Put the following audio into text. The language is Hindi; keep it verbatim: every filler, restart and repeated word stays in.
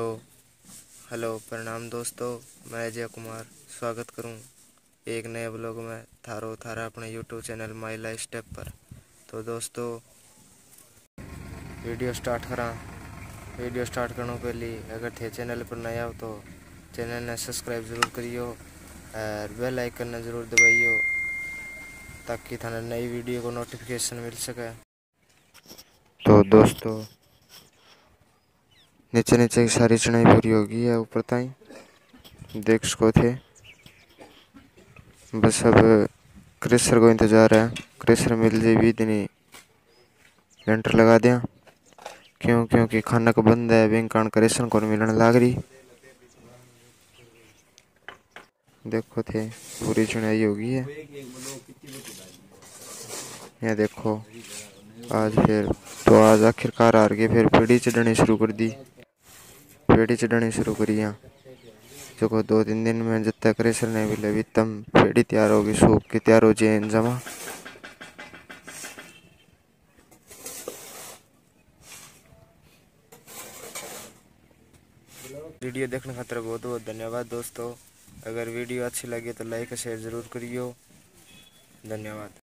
हेलो हेलो प्रणाम दोस्तों। मैं अजय कुमार स्वागत करूं एक नए ब्लॉग में थारो थारा अपने YouTube channel my life step पर। तो दोस्तों वीडियो स्टार्ट करा वीडियो स्टार्ट करने पहले अगर थे चैनल पर नया हो तो चैनल ने सब्सक्राइब जरूर करियो और बेल आइकन ने जरूर दबाइयो ताकि थाने नई वीडियो को नोटिफिकेशन मिल सके। तो दोस्तों नीचे नीचे की सारी चढ़ाई पूरी होगी है, ऊपर ताई देख सको थे। बस अब क्रेशर को इंतजार है, क्रेशर मिल जाए भी दिन लेंटर लगा दिया क्यों क्योंकि खानक बंद है बैंक कारण क्रेशर को मिलने लाग रही। देखो थे पूरी चुनाई होगी है। ये देखो आज फिर तो आज आखिरकार हार के फिर पेड़ी चढ़नी शुरू कर दी पेड़ी चढ़नी शुरू करी। यहाँ जो दो तीन दिन में जब तक क्रेशर नहीं मिले भी तम पेड़ी तैयार होगी सूख के तैयार हो जाए जमा। वीडियो देखने खातिर बहुत बहुत धन्यवाद दोस्तों। अगर वीडियो अच्छी लगे तो लाइक शेयर जरूर करियो। धन्यवाद।